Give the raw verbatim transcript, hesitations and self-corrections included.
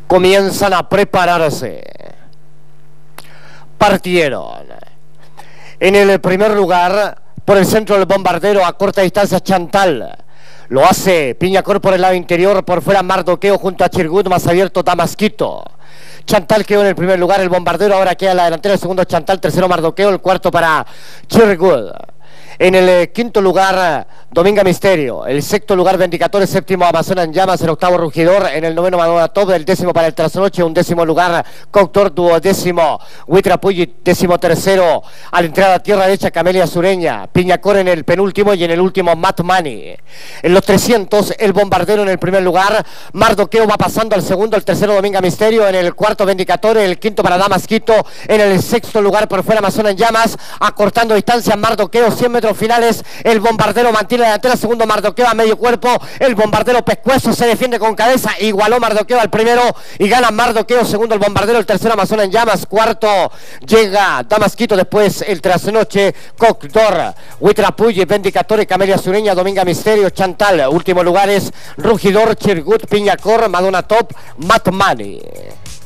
comienzan a prepararse. Partieron. En el primer lugar, por el centro del bombardero, a corta distancia Chantal. Lo hace Piñacor por el lado interior, por fuera Mardoqueo junto a Chirgut, más abierto Damasquito. Chantal quedó en el primer lugar, el bombardero ahora queda en la delantera, el segundo Chantal, tercero Mardoqueo, el cuarto para Chirgut. En el eh, quinto lugar, Dominga Misterio. El sexto lugar, Vendicador. El séptimo, Amazonas en Llamas. El octavo, Rugidor. En el noveno, Madonna Top. El décimo para el Trasnoche. Un décimo lugar, Coctor. Duodécimo, Huitrapuyi. Décimo tercero, a la entrada a tierra derecha, Camelia Sureña. Piñacor en el penúltimo y en el último, Matt Money. En los trescientos, el Bombardero en el primer lugar. Mardoqueo va pasando al segundo. El tercero, Dominga Misterio. En el cuarto, Vendicador. El quinto para Damasquito. En el sexto lugar, por fuera, Amazonas en Llamas. Acortando distancia, Mardoqueo. cien metros finales, el Bombardero mantiene la delantera, segundo Mardoqueo a medio cuerpo, el Bombardero Pescuezo se defiende con cabeza, igualó Mardoqueo al primero y gana Mardoqueo, segundo el Bombardero, el tercero Amazonas en Llamas, cuarto llega Damasquito, después el Trasnoche, Coctor, Huitrapuyi, Vendicatore, Camelia Sureña, Dominga Misterio, Chantal, último lugar es Rugidor, Chirgut, Piñacor, Madonna Top, Matt Money.